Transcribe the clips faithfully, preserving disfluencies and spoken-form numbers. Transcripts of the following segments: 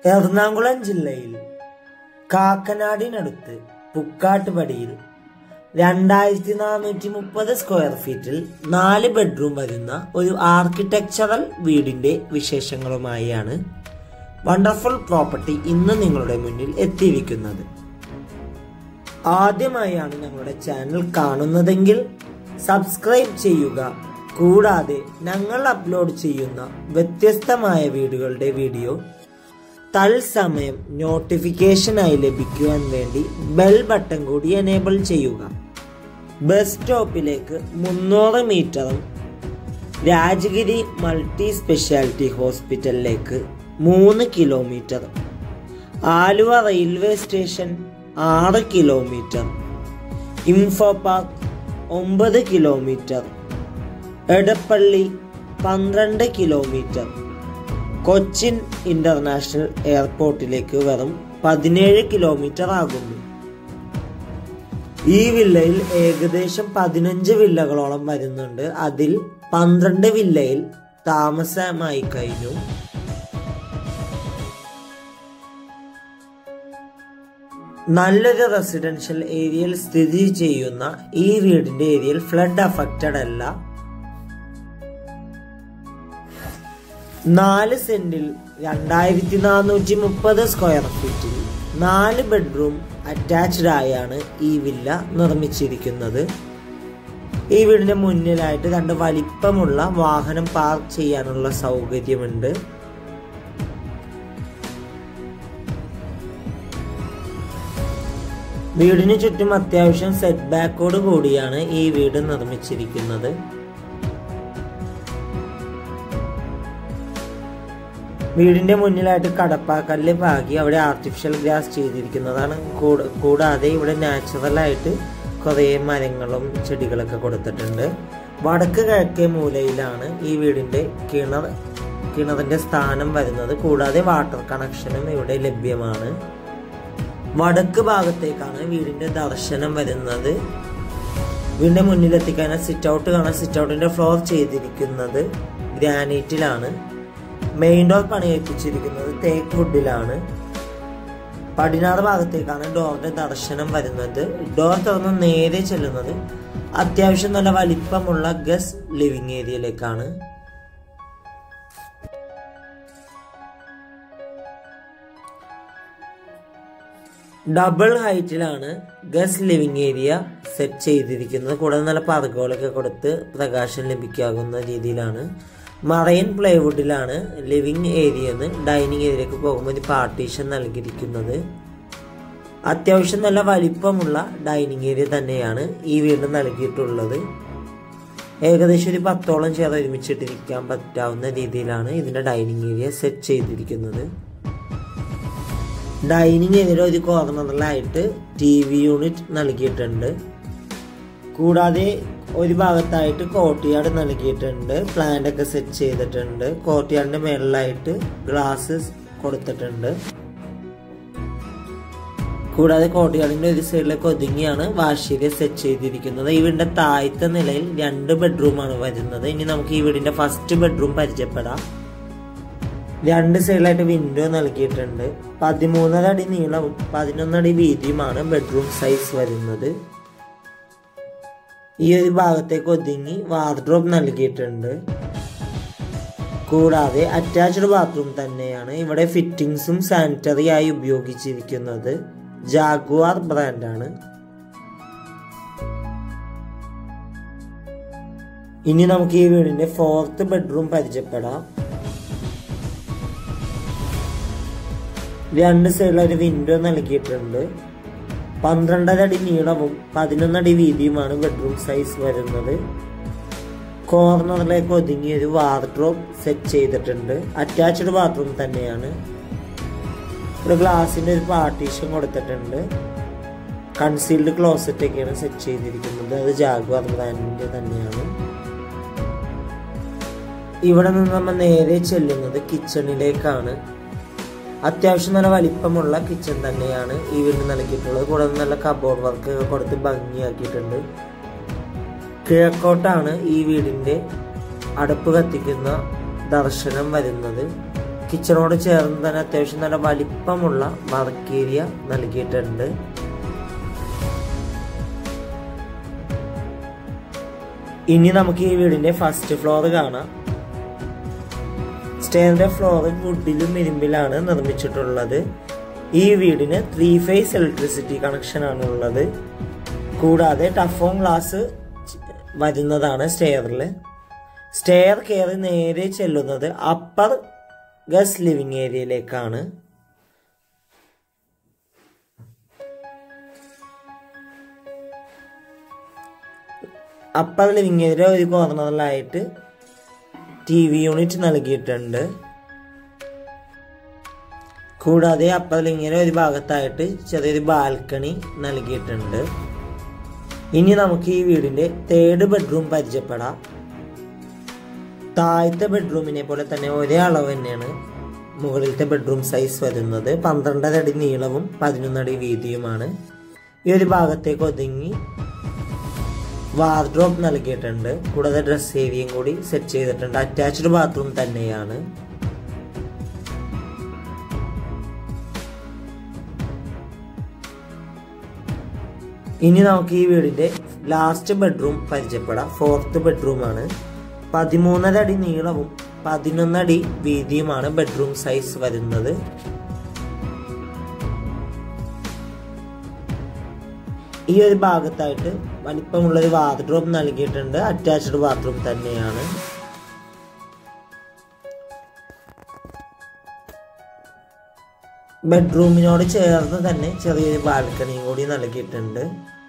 എറണാകുളം ജില്ലയിൽ കാക്കനാടിനടുത്ത് പുക്കാട്ടുപടിയിൽ രണ്ടായിരത്തി നാനൂറ്റി മുപ്പത് സ്ക്വയർ ഫീറ്റിൽ നാല് ബെഡ്റൂം വരുന്ന ഒരു ആർക്കിടെക്ചറൽ വീടിന്റെ വിശേഷങ്ങളുമായാണ് വണ്ടർഫുൾ പ്രോപ്പർട്ടി ഇന്ന് നിങ്ങളുടെ മുന്നിൽ എത്തിയിരിക്കുന്നത്. ആദ്യമായാണ് ഞങ്ങളുടെ ചാനൽ കാണുന്നതെങ്കിൽ സബ്സ്ക്രൈബ് ചെയ്യുക. കൂടാതെ ഞങ്ങൾ അപ്ലോഡ് ചെയ്യുന്ന വ്യത്യസ്തമായ വീടുകളുടെ വീഡിയോ തത്സമയം നോട്ടിഫിക്കേഷനായി ലഭിക്കുവാൻ വേണ്ടി ബെൽ ബട്ടൺ കൂടി എനേബിൾ ചെയ്യുക. ബസ് സ്റ്റോപ്പിലേക്ക് മുന്നൂറ് മീറ്ററും രാജഗിരി മൾട്ടി സ്പെഷ്യാലിറ്റി ഹോസ്പിറ്റലിലേക്ക് മൂന്ന് കിലോമീറ്റർ, ആലുവ റെയിൽവേ സ്റ്റേഷൻ ആറ് കിലോമീറ്റർ, ഇൻഫോ പാർക്ക് ഒമ്പത് കിലോമീറ്റർ, എടപ്പള്ളി പന്ത്രണ്ട് കിലോമീറ്റർ, കൊച്ചിൻ ഇന്റർനാഷണൽ എയർപോർട്ടിലേക്ക് വെറും പതിനേഴ് കിലോമീറ്റർ ആകുന്നു. ഈ വില്ലയിൽ ഏകദേശം പതിനഞ്ച് വില്ലകളോളം വരുന്നുണ്ട്. അതിൽ പന്ത്രണ്ട് വില്ലയിൽ താമസമായി കഴിഞ്ഞു. നല്ലൊരു റെസിഡൻഷ്യൽ ഏരിയയിൽ സ്ഥിതി ചെയ്യുന്ന ഈ വീടിന്റെ ഏരിയയിൽ ഫ്ലഡ് അഫക്റ്റഡ് അല്ല. നാല് സെന്റിൽ രണ്ടായിരത്തി നാനൂറ്റി മുപ്പത് സ്ക്വയർ ഫീറ്റിൽ നാല് ബെഡ്റൂം അറ്റാച്ച്ഡ് ആയാണ് ഈ വില്ല നിർമ്മിച്ചിരിക്കുന്നത്. ഈ വീടിന്റെ മുന്നിലായിട്ട് രണ്ട് വലിപ്പമുള്ള വാഹനം പാർക്ക് ചെയ്യാനുള്ള സൗകര്യമുണ്ട്. വീടിന് ചുറ്റും അത്യാവശ്യം സെറ്റ് ബാക്കോട് കൂടിയാണ് ഈ വീട് നിർമ്മിച്ചിരിക്കുന്നത്. വീടിന്റെ മുന്നിലായിട്ട് കടപ്പാക്കല്ല് പാകി അവിടെ ആർട്ടിഫിഷ്യൽ ഗ്രാസ് ചെയ്തിരിക്കുന്നതാണ്. കൂടാതെ ഇവിടെ നാച്ചുറലായിട്ട് കുറേ മരങ്ങളും ചെടികളൊക്കെ കൊടുത്തിട്ടുണ്ട്. വടക്ക് കിഴക്കേ മൂലയിലാണ് ഈ വീടിന്റെ കിണർ കിണറിന്റെ സ്ഥാനം വരുന്നത്. കൂടാതെ വാട്ടർ കണക്ഷനും ഇവിടെ ലഭ്യമാണ്. വടക്ക് ഭാഗത്തേക്കാണ് വീടിന്റെ ദർശനം വരുന്നത്. വീടിന്റെ മുന്നിലെത്തിക്കാൻ സിറ്റ് ഔട്ട് കാണാൻ. സിറ്റ് ഔട്ടിന്റെ ഫ്ലോർ ചെയ്തിരിക്കുന്നത് ഗ്രാനൈറ്റിലാണ്. മെയിൻ ഡോർ പണിയേൽപ്പിച്ചിരിക്കുന്നത് തേക്ക് വുഡിലാണ്. പടിഞ്ഞാറ് ഭാഗത്തേക്കാണ് ഡോറിന്റെ ദർശനം വരുന്നത്. ഡോർ തുറന്ന് നേരെ ചെല്ലുന്നത് അത്യാവശ്യം നല്ല വലിപ്പമുള്ള ഗസ്റ്റ് ലിവിംഗ് ഏരിയയിലേക്കാണ്. ഡബിൾ ഹൈറ്റിലാണ് ഗസ്റ്റ് ലിവിംഗ് ഏരിയ സെറ്റ് ചെയ്തിരിക്കുന്നത്. കൂടാതെ നല്ല പർഗോളൊക്കെ കൊടുത്ത് പ്രകാശം ലഭിക്കാവുന്ന രീതിയിലാണ്. മറൈൻ പ്ലൈവുഡിലാണ് ലിവിംഗ് ഏരിയന്ന് ഡൈനിങ് ഏരിയയിലേക്ക് പോകുമ്പോൾ ഒരു പാർട്ടീഷൻ നൽകിയിരിക്കുന്നത്. അത്യാവശ്യം നല്ല വലിപ്പമുള്ള ഡൈനിങ് ഏരിയ തന്നെയാണ് ഈ വീട് നൽകിയിട്ടുള്ളത്. ഏകദേശം ഒരു പത്തോളം ചേർ ഒരുമിച്ചിട്ടിരിക്കാൻ പറ്റാവുന്ന രീതിയിലാണ് ഇതിന്റെ ഡൈനിങ് ഏരിയ സെറ്റ് ചെയ്തിരിക്കുന്നത്. ഡൈനിങ് ഏരിയയുടെ ഒരു കോർണറിലായിട്ട് ടി വി യൂണിറ്റ് നൽകിയിട്ടുണ്ട്. കൂടാതെ ഒരു ഭാഗത്തായിട്ട് കോർട്ട്യാർഡ് നൽകിയിട്ടുണ്ട്. പ്ലാന്റ് ഒക്കെ സെറ്റ് ചെയ്തിട്ടുണ്ട്. കോർട്ട്യാർഡിന്റെ മേളിലായിട്ട് ഗ്ലാസസ് കൊടുത്തിട്ടുണ്ട്. കൂടാതെ കോർട്ട്യാർഡിന്റെ ഒരു സൈഡിലേക്ക് ഒതുങ്ങിയാണ് വാഷ് ഏരിയ സെറ്റ് ചെയ്തിരിക്കുന്നത്. ഈ വീടിന്റെ താഴത്തെ നിലയിൽ രണ്ട് ബെഡ്റൂമാണ് വരുന്നത്. ഇനി നമുക്ക് ഈ വീടിന്റെ ഫസ്റ്റ് ബെഡ്റൂം പരിചയപ്പെടാം. രണ്ട് സൈഡിലായിട്ട് വിൻഡോ നൽകിയിട്ടുണ്ട്. പതിമൂന്നര അടി നീളവും പതിനൊന്നടി വീതിയുമാണ് ബെഡ്റൂം സൈസ് വരുന്നത്. ഈ ഒരു ഭാഗത്തേക്ക് ഒതുങ്ങി വാർഡ്രോബ് നൽകിയിട്ടുണ്ട്. കൂടാതെ അറ്റാച്ച്ഡ് ബാത്റൂം തന്നെയാണ്. ഇവിടെ ഫിറ്റിംഗ്സും സാനിറ്ററി ആയി ഉപയോഗിച്ചിരിക്കുന്നത് ജാഗ്വാർ ബ്രാൻഡാണ്. ഇനി നമുക്ക് ഈ വീടിന്റെ ഫോർത്ത് ബെഡ്റൂം പരിചയപ്പെടാം. രണ്ട് സൈഡിലൊരു വിൻഡോ നൽകിയിട്ടുണ്ട്. പന്ത്രണ്ടര അടി നീളവും പതിനൊന്നടി വീതിയുമാണ് ബെഡ്റൂം സൈസ് വരുന്നത്. കോർണറിലേക്ക് ഒതുങ്ങിയ ഒരു വാർഡ്രോബ് സെറ്റ് ചെയ്തിട്ടുണ്ട്. അറ്റാച്ച്ഡ് ബാത്റൂം തന്നെയാണ്. ഒരു ഗ്ലാസിന്റെ ഒരു പാർട്ടീഷൻ കൊടുത്തിട്ടുണ്ട്. കൺസീൽഡ് ക്ലോസറ്റ് ഒക്കെയാണ് സെറ്റ് ചെയ്തിരിക്കുന്നത്. അത് ജാഗ്വാർ ബ്രാൻഡിന്റെ തന്നെയാണ്. ഇവിടെ നിന്ന് നമ്മൾ നേരെ ചെല്ലുന്നത് കിച്ചണിലേക്കാണ്. അത്യാവശ്യം നല്ല വലിപ്പമുള്ള കിച്ചൺ തന്നെയാണ് ഈ വീട് നൽകിയിട്ടുള്ളത്. കൂടാതെ നല്ല കബോർഡ് വർക്ക് ഒക്കെ കൊടുത്ത് ഭംഗിയാക്കിയിട്ടുണ്ട്. കിഴക്കോട്ടാണ് ഈ വീടിന്റെ അടുപ്പ് കത്തിക്കുന്ന ദർശനം വരുന്നത്. കിച്ചണോട് ചേർന്ന് തന്നെ അത്യാവശ്യം നല്ല വലിപ്പമുള്ള വർക്ക് ഏരിയ നൽകിയിട്ടുണ്ട്. ഇനി നമുക്ക് ഈ വീടിന്റെ ഫസ്റ്റ് ഫ്ലോർ കാണാം. സ്റ്റെയറിന്റെ ഫ്ലോർ വുഡിലും ഇരുമ്പിലാണ് നിർമ്മിച്ചിട്ടുള്ളത്. ഈ വീടിന് ത്രീ ഫേസ് ഇലക്ട്രിസിറ്റി കണക്ഷൻ ആണ് ഉള്ളത്. കൂടാതെ ടഫോൺ ഗ്ലാസ് വരുന്നതാണ് സ്റ്റെയറിൽ. സ്റ്റെയർ കയറി നേരെ ചെല്ലുന്നത് അപ്പർ ഗസ്റ്റ് ലിവിംഗ് ഏരിയയിലേക്കാണ്. അപ്പർ ലിവിംഗ് ഏരിയ ഒരു കോർണറിലായിട്ട് ടി വി യൂണിറ്റ് നൽകിയിട്ടുണ്ട്. കൂടാതെ അപ്പർ ലിവിംഗ് ഏരിയ ഒരു ഭാഗത്തായിട്ട് ചെറിയൊരു ബാൽക്കണി നൽകിയിട്ടുണ്ട്. ഇനി നമുക്ക് ഈ വീടിന്റെ തേർഡ് ബെഡ്റൂം പരിചയപ്പെടാം. താഴത്തെ ബെഡ്റൂമിനെ പോലെ തന്നെ ഒരേ അളവ് തന്നെയാണ് മുകളിലത്തെ ബെഡ്റൂം സൈസ് വരുന്നത്. പന്ത്രണ്ടര അടി നീളവും പതിനൊന്നടി വീതിയുമാണ്. ഈ ഒരു ഭാഗത്തേക്ക് ഒതുങ്ങി വാർഡ്രോബ് നൽകിയിട്ടുണ്ട്. കൂടാതെ ഡ്രസ് ഏരിയയും കൂടി സെറ്റ് ചെയ്തിട്ടുണ്ട്. അറ്റാച്ച്ഡ് ബാത്റൂം തന്നെയാണ്. ഇനി നമുക്ക് ഈ വീടിന്റെ ലാസ്റ്റ് ബെഡ്റൂം പരിചയപ്പെടാം. ഫോർത്ത് ബെഡ്റൂം ആണ്. പതിമൂന്നര അടി നീളവും പതിനൊന്നടി വീതിയുമാണ് ബെഡ്റൂം സൈസ് വരുന്നത്. ഈ ഒരു ഭാഗത്തായിട്ട് വലിപ്പമുള്ളൊരു വാർഡ്രോബ് നൽകിയിട്ടുണ്ട്. അറ്റാച്ച്ഡ് ബാത്റൂം തന്നെയാണ്. ബെഡ്റൂമിനോട് ചേർന്ന് തന്നെ ചെറിയൊരു ബാൽക്കണിയും കൂടി നൽകിയിട്ടുണ്ട്.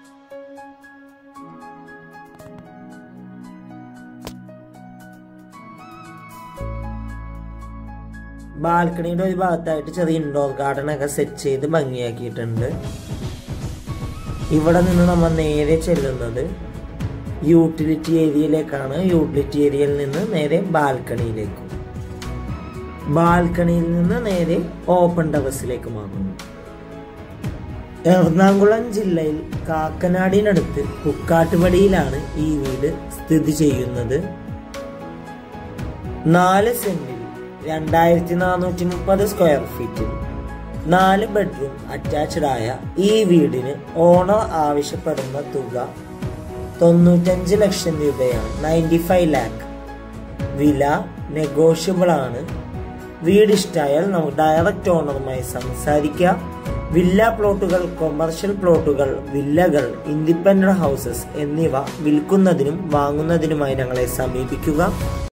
ബാൽക്കണിയുടെ ഒരു ഭാഗത്തായിട്ട് ചെറിയ ഇൻഡോർ ഗാർഡൻ ഒക്കെ സെറ്റ് ചെയ്ത് ഭംഗിയാക്കിയിട്ടുണ്ട്. ഇവിടെ നിന്ന് നമ്മൾ നേരെ ചെല്ലുന്നത് യൂട്ടിലിറ്റി ഏരിയയിലേക്കാണ്. യൂട്ടിലിറ്റി ഏരിയയിൽ നിന്ന് നേരെ ബാൽക്കണിയിലേക്കും, ബാൽക്കണിയിൽ നിന്ന് നേരെ ഓപ്പൺ ടെറസിലേക്ക് മാറുന്നു. എറണാകുളം ജില്ലയിൽ കാക്കനാടിനടുത്ത് കുക്കാട്ടുപടിയിലാണ് ഈ വീട് സ്ഥിതി ചെയ്യുന്നത്. നാല് സെന്റിൽ രണ്ടായിരത്തി നാനൂറ്റി മുപ്പത് സ്ക്വയർ ഫീറ്റിൽ നാല് ബെഡ്റൂം അറ്റാച്ച്ഡ് ആയ ഈ വീടിന് ഓണർ ആവശ്യപ്പെടുന്ന തുക തൊണ്ണൂറ്റഞ്ച് ലക്ഷം രൂപയാണ്. Ninety five lakh. വില നെഗോഷ്യബിൾ ആണ്. വീട് ഇഷ്ടമായാൽ നമുക്ക് ഡയറക്റ്റ് ഓണറുമായി സംസാരിക്കാം. വില്ല പ്ലോട്ടുകൾ, കൊമേഴ്ഷ്യൽ പ്ലോട്ടുകൾ, വില്ലകൾ, ഇൻഡിപെൻഡന്റ് ഹൗസസ് എന്നിവ വിൽക്കുന്നതിനും വാങ്ങുന്നതിനുമായി ഞങ്ങളെ സമീപിക്കുക.